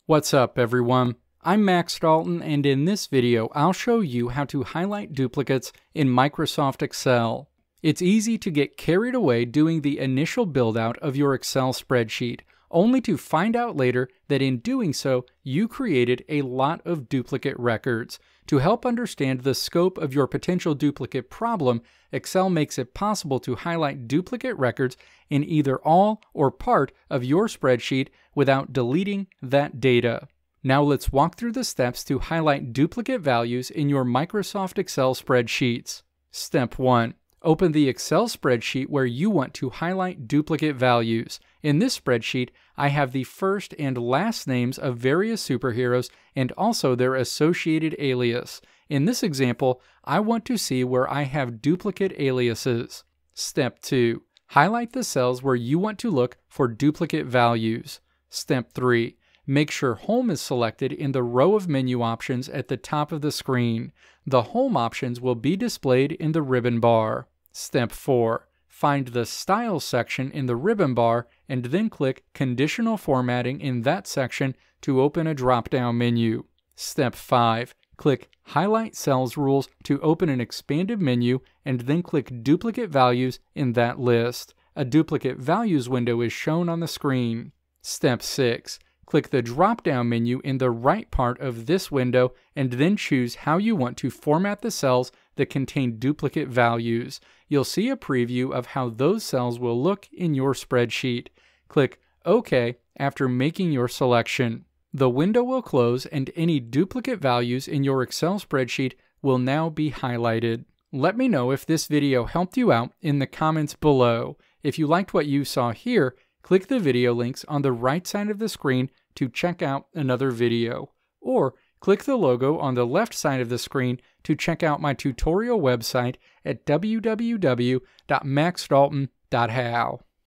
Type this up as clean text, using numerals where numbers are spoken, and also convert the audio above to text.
What's up, everyone? I'm Max Dalton, and in this video I'll show you how to highlight duplicates in Microsoft Excel. It's easy to get carried away doing the initial build-out of your Excel spreadsheet, only to find out later that in doing so, you created a lot of duplicate records. To help understand the scope of your potential duplicate problem, Excel makes it possible to highlight duplicate records in either all or part of your spreadsheet without deleting that data. Now let's walk through the steps to highlight duplicate values in your Microsoft Excel spreadsheets. Step 1. Open the Excel spreadsheet where you want to highlight duplicate values. In this spreadsheet, I have the first and last names of various superheroes and also their associated alias. In this example, I want to see where I have duplicate aliases. Step 2. Highlight the cells where you want to look for duplicate values. Step 3. Make sure Home is selected in the row of menu options at the top of the screen. The Home options will be displayed in the ribbon bar. Step 4. Find the Style section in the ribbon bar and then click Conditional Formatting in that section to open a drop-down menu. Step 5. Click Highlight Cells Rules to open an expanded menu and then click Duplicate Values in that list. A Duplicate Values window is shown on the screen. Step 6. Click the drop-down menu in the right part of this window and then choose how you want to format the cells that contain duplicate values. You'll see a preview of how those cells will look in your spreadsheet. Click OK after making your selection. The window will close and any duplicate values in your Excel spreadsheet will now be highlighted. Let me know if this video helped you out in the comments below. If you liked what you saw here, click the video links on the right side of the screen to check out another video. Or click the logo on the left side of the screen to check out my tutorial website at www.maxdalton.how.